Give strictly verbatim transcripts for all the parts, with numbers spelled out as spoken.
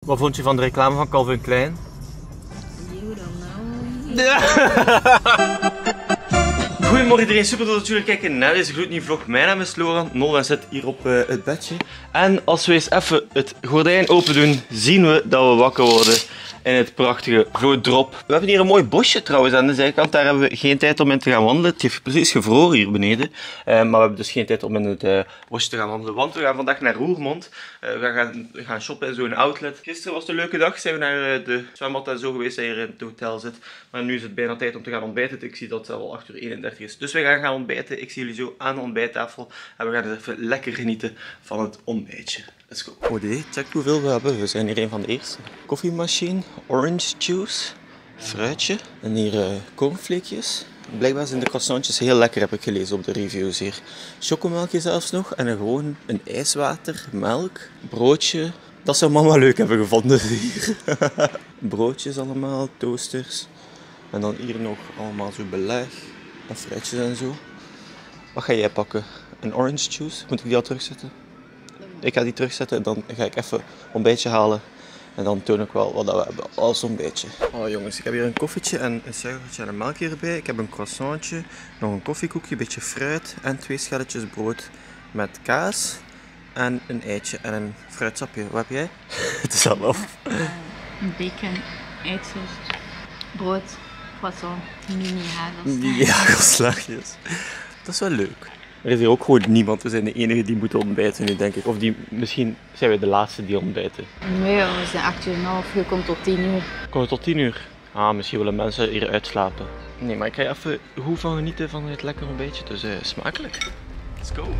Wat vond je van de reclame van Calvin Klein? You don't know. Goedemorgen iedereen, super dat jullie kijken naar deze gloednieuwe vlog. Mijn naam is Laurent, Nolwenn zit hier op uh, het bedje. En als we eens even het gordijn open doen, zien we dat we wakker worden in het prachtige Vlodrop. We hebben hier een mooi bosje trouwens aan de zijkant, daar hebben we geen tijd om in te gaan wandelen. Het heeft precies gevroren hier beneden, uh, maar we hebben dus geen tijd om in het uh, bosje te gaan wandelen, want we gaan vandaag naar Roermond. Uh, we gaan, we gaan shoppen in zo'n outlet. Gisteren was het een leuke dag, zijn we naar uh, de zwembad en zo geweest, dat hier in het hotel zit. Maar nu is het bijna tijd om te gaan ontbijten. Ik zie dat het al acht uur eenendertig is. Dus we gaan gaan ontbijten. Ik zie jullie zo aan de ontbijttafel. En we gaan even lekker genieten van het ontbijtje. Let's go. Oh nee, check hoeveel we hebben. We zijn hier een van de eerste. Koffiemachine, orange juice, fruitje. En hier uh, cornflakejes. Blijkbaar zijn de croissantjes heel lekker, heb ik gelezen op de reviews hier. Chocomelkje zelfs nog. En een gewoon een ijswater, melk, broodje. Dat zou mama leuk hebben gevonden hier. Broodjes allemaal, toasters. En dan hier nog allemaal zo beleg en fruitjes en zo. Wat ga jij pakken? Een orange juice? Moet ik die al terugzetten? Ik ga die terugzetten en dan ga ik even een ontbijtje halen. En dan toon ik wel wat we hebben als ontbijtje. Oh jongens, ik heb hier een koffietje en een suikertje en een melkje erbij. Ik heb een croissantje, nog een koffiekoekje, een beetje fruit en twee schelletjes brood met kaas. En een eitje en een fruitsapje. Wat heb jij? Het is al af. Uh, bacon, eitjes, brood, croissant, mini hagelslag. Die hagelslagjes. Dat is wel leuk. Er is hier ook gewoon niemand. We zijn de enige die moeten ontbijten nu, denk ik. Of die, misschien zijn we de laatste die ontbijten. Nee, we zijn acht uur en een half. Je komt tot tien uur. Komen we tot tien uur? Ah, misschien willen mensen hier uitslapen. Nee, maar ik ga even goed van genieten van het lekker ontbijtje. Dus uh, smakelijk. Let's go.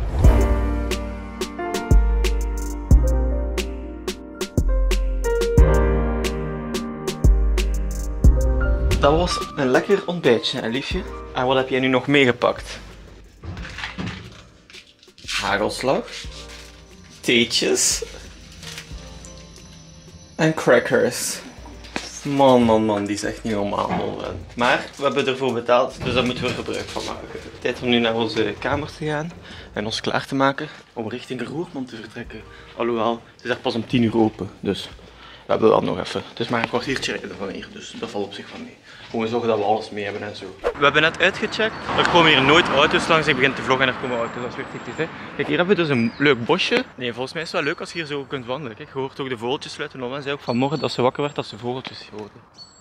Dat was een lekker ontbijtje, hè, liefje. En wat heb jij nu nog meegepakt? Hagelslag, theetjes en crackers. Man, man, man, die is echt niet normaal, Nolwenn. Maar we hebben ervoor betaald, dus daar moeten we gebruik van maken. Tijd om nu naar onze kamer te gaan en ons klaar te maken om richting Roermond te vertrekken. Alhoewel, het is echt pas om tien uur open, dus we hebben wel nog even. Het is maar een kwartiertje rijden van hier, dus dat valt op zich van mee. Gewoon zorgen dat we alles mee hebben en zo. We hebben net uitgecheckt. Er komen hier nooit auto's langs. Ik begin te vloggen en er komen auto's. Dat is weer tikt, hè. Kijk, hier hebben we dus een leuk bosje. Nee, volgens mij is het wel leuk als je hier zo kunt wandelen. Kijk, je hoort ook de vogeltjes sluiten. Nolwenn zei ook vanmorgen dat ze wakker werd als ze vogeltjes hoorde.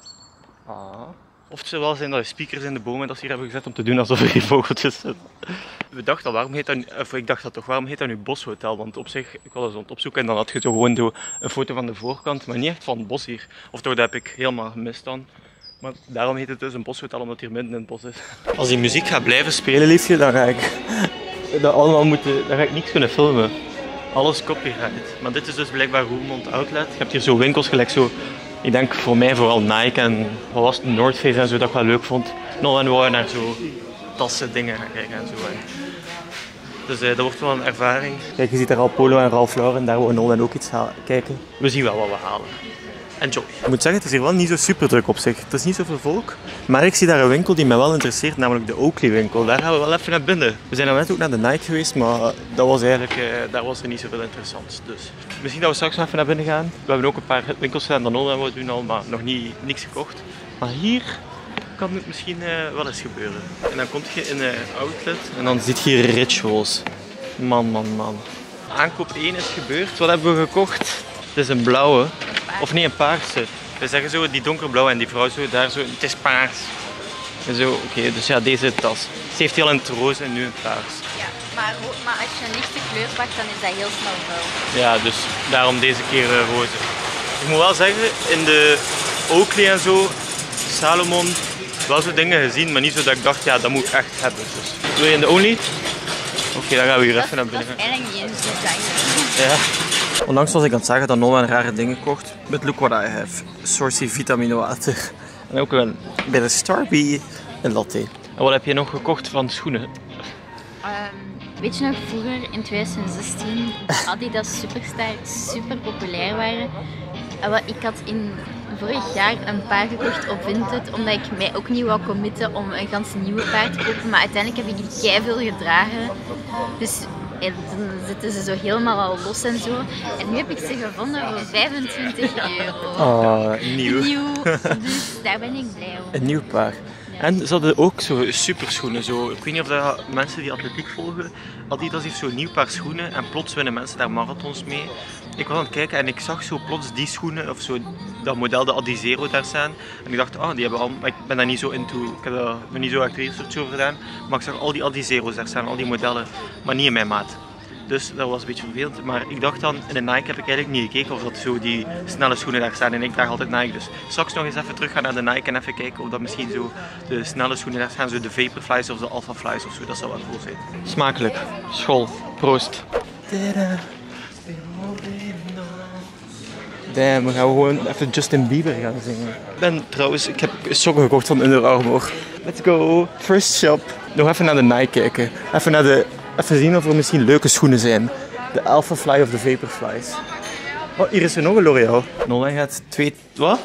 Ah. Of het zou wel zijn dat er speakers in de bomen dat ze hier hebben gezet om te doen alsof er hier vogeltjes zitten. We dachten al, waarom heet dat, of ik dacht dat toch, waarom heet dat nu Boshotel? Want op zich, ik was eens aan het opzoeken en dan had je zo gewoon zo een foto van de voorkant, maar niet echt van het bos hier. Of toch, dat heb ik helemaal gemist dan. Maar daarom heet het dus een boshotel, omdat het hier midden in het bos is. Als die muziek gaat blijven spelen, liefje, dan ga ik dat allemaal moeten, dan ga ik niks kunnen filmen. Alles copyright. Maar dit is dus blijkbaar Roermond Outlet. Je hebt hier zo winkels gelijk zo. Ik denk voor mij vooral Nike en wat was het, North Face en zo, dat ik wel leuk vond. Nou, en we wouden naar zo tassen, dingen gaan kijken en zo. Dus uh, dat wordt wel een ervaring. Kijk, je ziet daar al Polo en Ralph Lauren, daar wouden Nolwenn ook iets kijken. We zien wel wat we halen. Enjoy. Ik moet zeggen, het is hier wel niet zo super druk op zich. Het is niet zoveel volk. Maar ik zie daar een winkel die mij wel interesseert, namelijk de Oakley winkel. Daar gaan we wel even naar binnen. We zijn net ook naar de Nike geweest, maar dat was eigenlijk, uh, daar was er niet zoveel interessants. Dus misschien dat we straks nog even naar binnen gaan. We hebben ook een paar winkels gedaan, dan Nolwenn we doen al, maar nog niet, niks gekocht. Maar hier kan het misschien uh, wel eens gebeuren. En dan kom je in een outlet en dan zit je hier Rituals. Man, man, man. Aankoop één is gebeurd. Wat hebben we gekocht? Het is een blauwe. Of nee, een paarse. We zeggen zo die donkerblauwe en die vrouw zo daar zo, het is paars. En zo, oké, okay, dus ja, deze tas. Ze heeft heel in het roze en nu een paars. Ja, maar, maar als je een lichte kleur pakt, dan is dat heel snel vuil. Ja, dus daarom deze keer uh, roze. Ik moet wel zeggen, in de Oakley en zo, Salomon, wel zo dingen gezien, maar niet zo dat ik dacht, ja, dat moet ik echt hebben. Dus. Wil je in de Only? Oké, okay, dan gaan we hier dat, even naar binnen. Dat is eigenlijk niet eens design. Ja. Onlangs was ik aan het zeggen dat Nolwenn rare dingen kocht. But look what I have. Sourcy vitamine water. En ook een, bij de Starby een latte. En wat heb je nog gekocht van schoenen? Um, weet je nog, vroeger in twintig zestien, Adidas Superstar super populair waren. En wat, ik had in vorig jaar een paar gekocht op Vinted, omdat ik mij ook niet wou committen om een ganse nieuwe paar te kopen. Maar uiteindelijk heb ik die keiveel gedragen. Dus En dan zitten ze zo helemaal al los en zo. En nu heb ik ze gevonden voor vijfentwintig euro. Oh, nieuw. Nieuw, dus daar ben ik blij om. Een nieuw paar. En ze hadden ook zo superschoenen. Zo. Ik weet niet of dat mensen die atletiek volgen, Adidas heeft zo'n nieuw paar schoenen en plots winnen mensen daar marathons mee. Ik was aan het kijken en ik zag zo plots die schoenen, of zo dat model, de Adizero daar staan. En ik dacht, ah, die hebben al, maar ik ben daar niet zo into, ik heb daar niet zo echt research over gedaan. Maar ik zag al die Adizero's daar staan, al die modellen, maar niet in mijn maat. Dus dat was een beetje vervelend. Maar ik dacht dan, in de Nike heb ik eigenlijk niet gekeken of dat zo die snelle schoenen daar staan. En ik draag altijd Nike. Dus straks nog eens even terug gaan naar de Nike en even kijken of dat misschien zo de snelle schoenen daar staan. Zo de Vaporflies of de Alphaflies of zo. Dat zou wel cool zijn. Smakelijk. School. Proost. Damn, we gaan gewoon even Justin Bieber gaan zingen. Ik ben trouwens, ik heb sokken gekocht van Under Armour. Let's go. First shop. Nog even naar de Nike kijken. Even naar de... Even zien of er misschien leuke schoenen zijn. De Alphafly of de Vaporflies. Oh, hier is er nog een L'Oreal. Nolan gaat twee... Wat?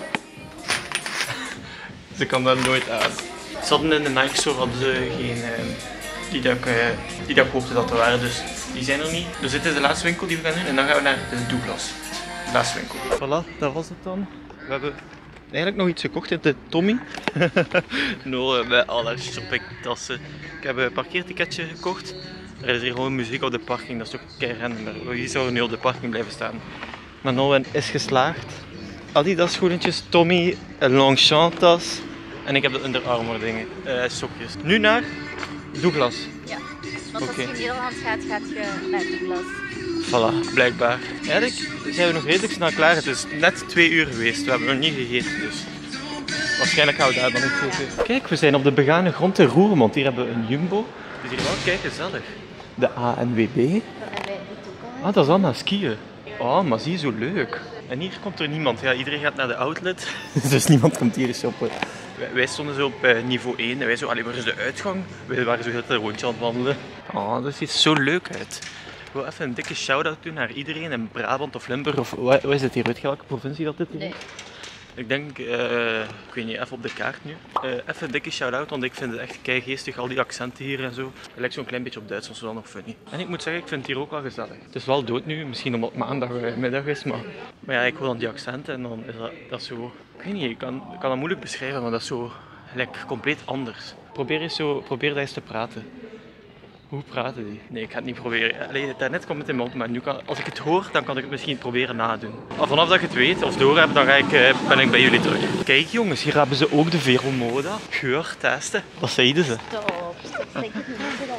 Ze kan dat nooit aan. Ze hadden in de Nike store hadden ze geen... Uh, die, dat ik, uh, die dat ik hoopte dat er waren, dus die zijn er niet. Dus dit is de laatste winkel die we gaan doen en dan gaan we naar de Douglas. De laatste winkel. Voilà, dat was het dan. We hebben eigenlijk nog iets gekocht in de Tommy. no, bij alle shoppingtassen. Ik heb een parkeerticketje gekocht. Er is hier gewoon muziek op de parking, dat is toch kei random. Wie zou er nu op de parking blijven staan? Maar Nolan is geslaagd. Adidas schoentjes, Tommy, een Longchamp tas en ik heb de Under Armour dingen, uh, sokjes. Nu naar Douglas. Ja, want als je in Nederland gaat, gaat je naar Douglas. Voilà, blijkbaar. Eigenlijk zijn we nog redelijk snel klaar. Het is net twee uur geweest, we hebben nog niet gegeten dus. Waarschijnlijk gaan we daar dan niet zitten. Kijk, we zijn op de begane grond in Roermond. Hier hebben we een Jumbo. Dus hier wel, kijk, gezellig. De A N W B. Ah, dat is allemaal skiën. Oh, maar zie je, zo leuk. En hier komt er niemand. Ja, iedereen gaat naar de outlet. Dus niemand komt hier shoppen. Wij, wij stonden zo op uh, niveau één. En wij zo, allee, waar is de uitgang? Wij waren zo heel het rondje aan het wandelen. Oh, dat ziet zo leuk uit. Ik wil even een dikke shout-out doen naar iedereen in Brabant of Limburg. Of wat is het hier? Weet je welke provincie dat dit is? Nee. Ik denk, uh, ik weet niet, even op de kaart nu. Uh, even een dikke shout-out, want ik vind het echt keigeestig, al die accenten hier en zo. Het lijkt zo'n klein beetje op Duits, zo dan nog funny. En ik moet zeggen, ik vind het hier ook wel gezellig. Het is wel dood nu, misschien omdat het maandagmiddag is, maar... Maar ja, ik wil dan die accenten en dan is dat, dat zo... Ik weet niet, ik kan, ik kan dat moeilijk beschrijven, maar dat is zo gelijk compleet anders. Probeer eens zo, probeer dat eens te praten. Hoe praten die? Nee, ik ga het niet proberen. Allee, daarnet kwam het in mijn mond, maar nu kan, als ik het hoor, dan kan ik het misschien proberen nadoen. Maar vanaf dat ik het weet of door heb, dan ga ik, ben ik bij jullie terug. Kijk jongens, hier hebben ze ook de Vero Moda geur testen. Wat zeiden ze? Stop, stop. Ik denk niet dat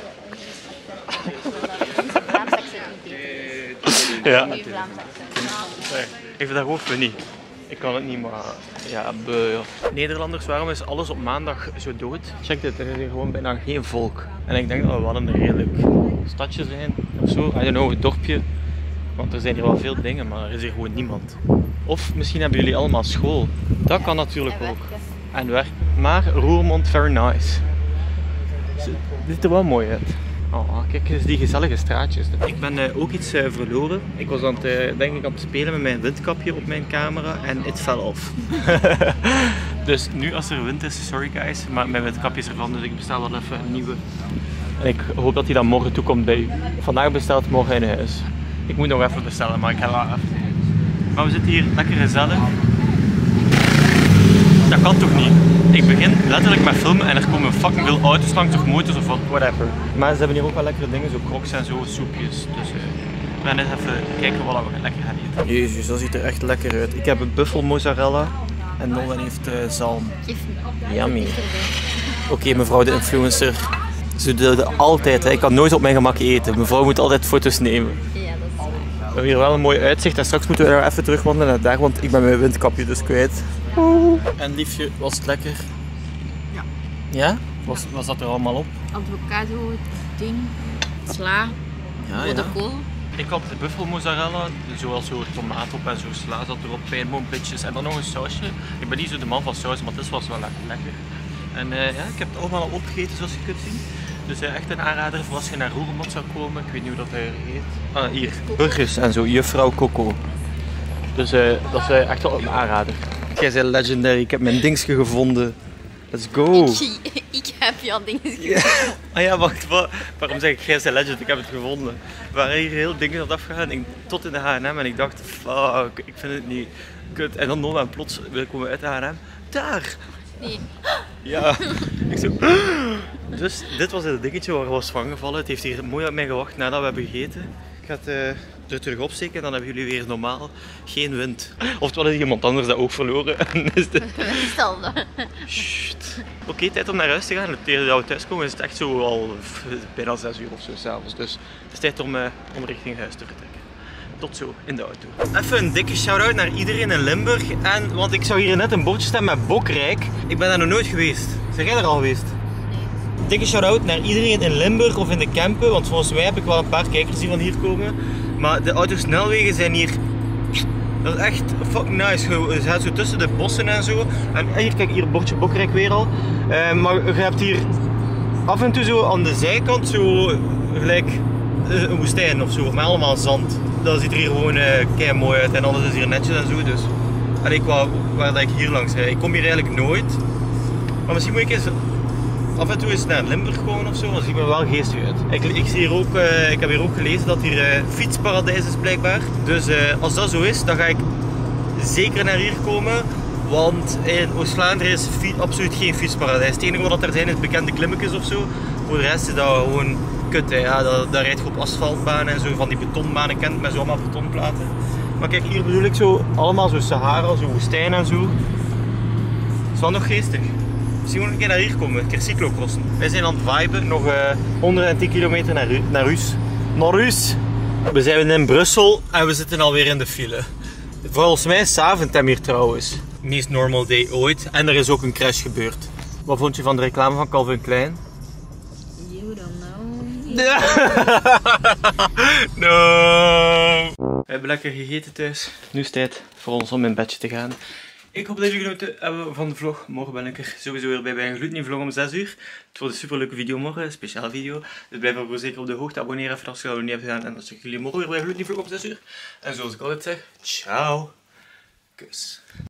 onze Vlaams accent niet beter is. Ja. Nu Vlaams accent. Ik vind dat gewoon funny. Ik kan het niet, maar ja, beu, ja. Nederlanders, waarom is alles op maandag zo dood? Check dit, er is hier gewoon bijna geen volk. En ik denk dat we wel een redelijk stadje zijn, of zo. I don't know, een dorpje. Want er zijn hier wel veel dingen, maar er is hier gewoon niemand. Of misschien hebben jullie allemaal school. Dat kan natuurlijk ook. En werk. Maar Roermond, very nice. Dit ziet er wel mooi uit. Oh, kijk eens die gezellige straatjes. Ik ben uh, ook iets uh, verloren. Ik was aan het, uh, denk ik, aan het spelen met mijn windkapje op mijn camera en het fell off. Dus nu als er wind is, sorry guys, maar mijn windkapje is ervan, dus ik bestel wel even een nieuwe. En ik hoop dat die dan morgen toekomt bij u. Vandaag besteld, morgen in huis. Ik moet nog even bestellen, maar ik ga wel even. Maar we zitten hier lekker gezellig. Dat kan toch niet? Ik begin letterlijk met filmen en er komen fucking veel auto's langs of motors of whatever. Maar ze hebben hier ook wel lekkere dingen, zo crocs en zo, soepjes. Dus uh, we gaan eens even kijken wat we lekker gaan eten. Jezus, dat ziet er echt lekker uit. Ik heb een buffel mozzarella en Nolan heeft uh, zalm. Yummy. Oké, okay, mevrouw de influencer. Ze doet het altijd, hè. Ik kan nooit op mijn gemak eten. Mevrouw moet altijd foto's nemen. Ja, dat is waar. We hebben hier wel een mooi uitzicht en straks moeten we daar even terug wandelen naar daar, want ik ben mijn windkapje dus kwijt. Oeh. En liefje, was het lekker? Ja. Ja? Was, was dat er allemaal op? Avocado, ding, sla, Ja, rode ja. kool. Ik had de buffel mozzarella, zoals zo tomaat op en zo sla zat erop, pijnboompitjes en dan nog een sausje. Ik ben niet zo de man van saus, maar dit was wel lekker lekker. En uh, ja, ik heb het allemaal al opgegeten zoals je kunt zien. Dus uh, echt een aanrader voor als je naar Roermond zou komen. Ik weet niet hoe dat hij heet. Ah, hier. Burgers en zo, juffrouw Coco. Dus uh, dat is uh, echt wel een aanrader. Jij bent legendary, ik heb mijn dingetje gevonden. Let's go! Ik, ik ga heb je al dingen gevonden? Ja. Ah ja, wacht, wat? Waarom zeg ik Gijs Legend? Ik heb het gevonden. We waren hier heel dingen op afgegaan, ik, tot in de H en M en ik dacht, fuck, ik vind het niet kut. En dan nog en plots we komen uit de H en M. Daar! Nee. Ja, ik zo... Dus dit was het dingetje waar we was van gevallen. Het heeft hier mooi op mij gewacht nadat we hebben gegeten. Ik ga het uh, er terug opsteken en dan hebben jullie weer normaal geen wind. Oftewel is iemand anders dat ook verloren. is dit... Meestal dan. Oké, okay, tijd om naar huis te gaan. Tegen dat we thuiskomen is het echt zo al bijna zes uur of zo s'avonds. Dus het is tijd om, uh, om richting huis te vertrekken. Tot zo, in de auto. Even een dikke shout-out naar iedereen in Limburg. En, want ik zou hier net een bootje staan met Bokrijk. Ik ben daar nog nooit geweest. Zijn jij er al geweest? Nee. Dikke shout-out naar iedereen in Limburg of in de Kempen. Want volgens mij heb ik wel een paar kijkers die van hier komen. Maar de autosnelwegen zijn hier... Dat is echt fucking nice. Je gaat zo tussen de bossen en zo. En hier, kijk, hier het bordje Bokrijk weer al. Uh, maar je hebt hier af en toe zo aan de zijkant zo gelijk een woestijn of zo. Met allemaal zand. Dat ziet er hier gewoon uh, kei mooi uit en alles is hier netjes en zo. Dus. En ik wou waar dat ik hier langs rijd. Ik kom hier eigenlijk nooit. Maar misschien moet ik eens af en toe eens naar Limburg komen of zo. Dat ziet me wel geestig uit. Ik, ik, zie hier ook, uh, ik heb hier ook gelezen dat hier uh, fietsparadijs is blijkbaar. Dus uh, als dat zo is, dan ga ik zeker naar hier komen. Want in Oost-Vlaanderen is absoluut geen fietsparadijs. Het enige wat er zijn is bekende klimmetjes of zo. Voor de rest is dat gewoon kut. Hè. Ja, dat, dat rijdt je op asfaltbanen en zo van die betonbanen kent met zo allemaal betonplaten. Maar kijk, hier bedoel ik zo allemaal zo Sahara, zo woestijn en zo. Dat is wel nog geestig. Misschien moet ik een keer naar hier komen, een keer cyclocrossen. Wij zijn aan het viben, nog uh, honderdtien kilometer naar, naar Huis. Naar Huis! We zijn in Brussel en we zitten alweer in de file. Volgens mij is Zaventem hier trouwens. Meest normal day ooit. En er is ook een crash gebeurd. Wat vond je van de reclame van Calvin Klein? You don't know. No! We hebben lekker gegeten thuis. Nu is het tijd voor ons om in bedje te gaan. Ik hoop dat jullie genoten hebben van de vlog. Morgen ben ik er sowieso weer bij bij een gloednieuwe vlog om zes uur. Het wordt een super leuke video morgen, een speciaal video. Dus blijf er zeker op de hoogte. Abonneer even als je dat nog niet hebt gedaan. En dan zie ik jullie morgen weer bij een gloednieuwe vlog om zes uur. En zoals ik altijd zeg, ciao. Kus.